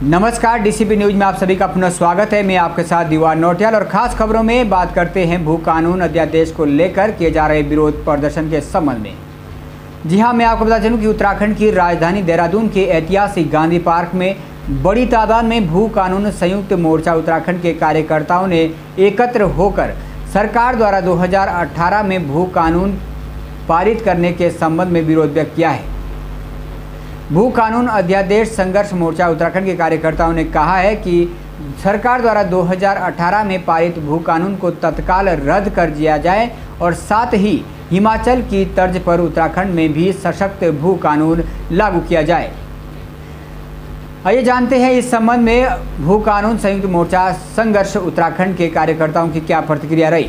नमस्कार, DCP news में आप सभी का पुनः स्वागत है। मैं आपके साथ दीवार नौटियाल और खास खबरों में बात करते हैं भू कानून अध्यादेश को लेकर किए जा रहे विरोध प्रदर्शन के संबंध में। जी हां, मैं आपको बता चलूं कि उत्तराखंड की राजधानी देहरादून के ऐतिहासिक गांधी पार्क में बड़ी तादाद में भू कानून संयुक्त मोर्चा उत्तराखंड के कार्यकर्ताओं ने एकत्र होकर सरकार द्वारा 2018 में भू कानून पारित करने के संबंध में विरोध व्यक्त किया है। भू कानून अध्यादेश संघर्ष मोर्चा उत्तराखंड के कार्यकर्ताओं ने कहा है कि सरकार द्वारा 2018 में पारित भू कानून को तत्काल रद्द कर दिया जाए और साथ ही हिमाचल की तर्ज पर उत्तराखंड में भी सशक्त भू कानून लागू किया जाए। आइए जानते हैं इस संबंध में भू कानून संयुक्त मोर्चा संघर्ष उत्तराखंड के कार्यकर्ताओं की क्या प्रतिक्रिया रही।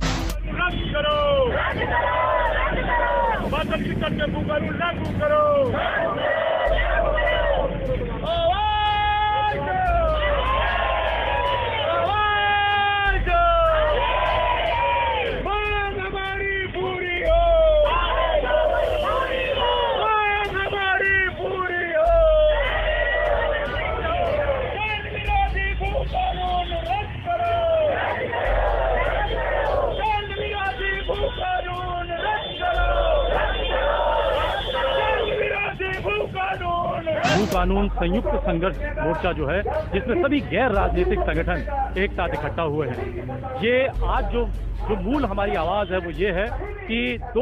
भू कानून संयुक्त संघर्ष मोर्चा जो है, जिसमें सभी गैर राजनीतिक संगठन एक साथ इकट्ठा हुए हैं। ये आज जो मूल हमारी आवाज है वो ये है कि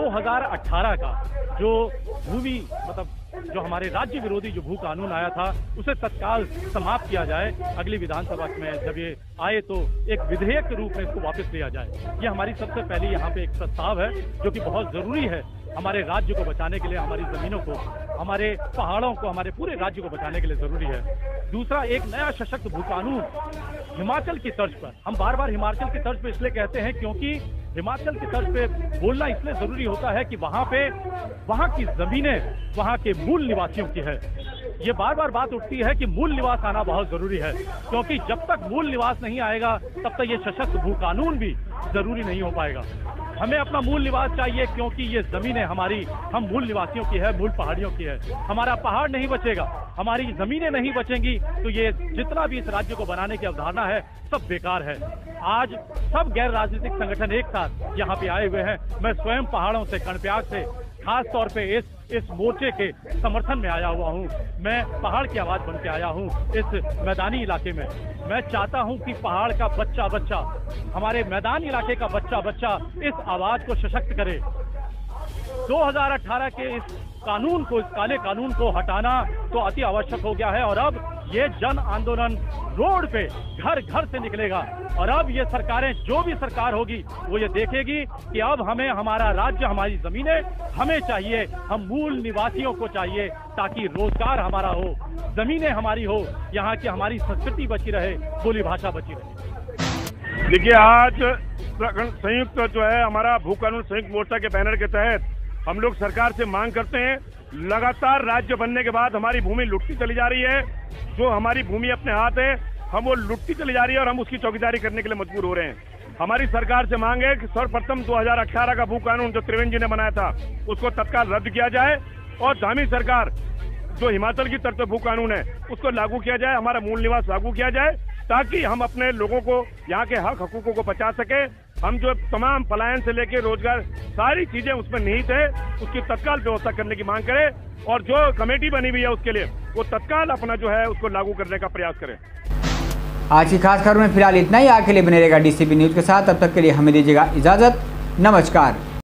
2018 का जो भूमि जो हमारे राज्य विरोधी जो भू कानून आया था उसे तत्काल समाप्त किया जाए। अगली विधानसभा में जब ये आए तो एक विधेयक के रूप में इसको वापस लिया जाए। ये हमारी सबसे पहली यहाँ पे एक प्रस्ताव है जो कि बहुत जरूरी है हमारे राज्य को बचाने के लिए, हमारी जमीनों को, हमारे पहाड़ों को, हमारे पूरे राज्य को बचाने के लिए जरूरी है। दूसरा, एक नया सशक्त भू कानून हिमाचल की तर्ज पर। हम बार बार हिमाचल की तर्ज पे इसलिए कहते हैं क्योंकि हिमाचल की तर्ज पे बोलना इसलिए जरूरी होता है कि वहाँ की जमीनें वहाँ के मूल निवासियों की है। ये बार बार बात उठती है कि मूल निवास आना बहुत जरूरी है, क्योंकि जब तक मूल निवास नहीं आएगा तब तक ये सशक्त भू कानून भी जरूरी नहीं हो पाएगा। हमें अपना मूल निवास चाहिए क्योंकि ये जमीनें हमारी, हम मूल निवासियों की है, मूल पहाड़ियों की है। हमारा पहाड़ नहीं बचेगा, हमारी जमीनें नहीं बचेंगी तो ये जितना भी इस राज्य को बनाने की अवधारणा है सब बेकार है। आज सब गैर राजनीतिक संगठन एक साथ यहाँ पे आए हुए हैं। मैं स्वयं पहाड़ों से, कर्णप्रयाग से खास तौर पे इस मोर्चे के समर्थन में आया हुआ हूँ। मैं पहाड़ की आवाज बन के आया हूँ इस मैदानी इलाके में। मैं चाहता हूँ कि पहाड़ का बच्चा, हमारे मैदानी इलाके का बच्चा इस आवाज को सशक्त करे। 2018 के इस कानून को, इस काले कानून को हटाना तो अति आवश्यक हो गया है और अब ये जन आंदोलन रोड पे घर घर से निकलेगा। और अब ये सरकारें, जो भी सरकार होगी वो ये देखेगी कि अब हमें हमारा राज्य, हमारी जमीनें हमें चाहिए, हम मूल निवासियों को चाहिए ताकि रोजगार हमारा हो, जमीनें हमारी हो, यहाँ की हमारी संस्कृति बची रहे, बोली भाषा बची रहे। देखिए, आज संयुक्त जो है हमारा भू कानून संयुक्त मोर्चा के बैनर के तहत हम लोग सरकार से मांग करते हैं। लगातार राज्य बनने के बाद हमारी भूमि लुटती चली जा रही है। जो हमारी भूमि अपने हाथ है हम वो लुटती चली जा रही है और हम उसकी चौकीदारी करने के लिए मजबूर हो रहे हैं। हमारी सरकार से मांग है कि सर्वप्रथम 2018 का भू कानून जो त्रिवेंद्र जी ने बनाया था उसको तत्काल रद्द किया जाए और धामी सरकार जो हिमाचल की तरफ भू कानून है उसको लागू किया जाए, हमारा मूल निवास लागू किया जाए ताकि हम अपने लोगों को, यहाँ के हक हकूकों को बचा सके। हम जो तमाम पलायन से लेकर रोजगार सारी चीजें उसमें निहित है, उसकी तत्काल व्यवस्था करने की मांग करें और जो कमेटी बनी हुई है उसके लिए वो तत्काल अपना जो है उसको लागू करने का प्रयास करें। आज की खास खबर में फिलहाल इतना ही। आगे के लिए बने रहेगा डीसीपी न्यूज के साथ। तब तक के लिए हमें दीजिएगा इजाजत। नमस्कार।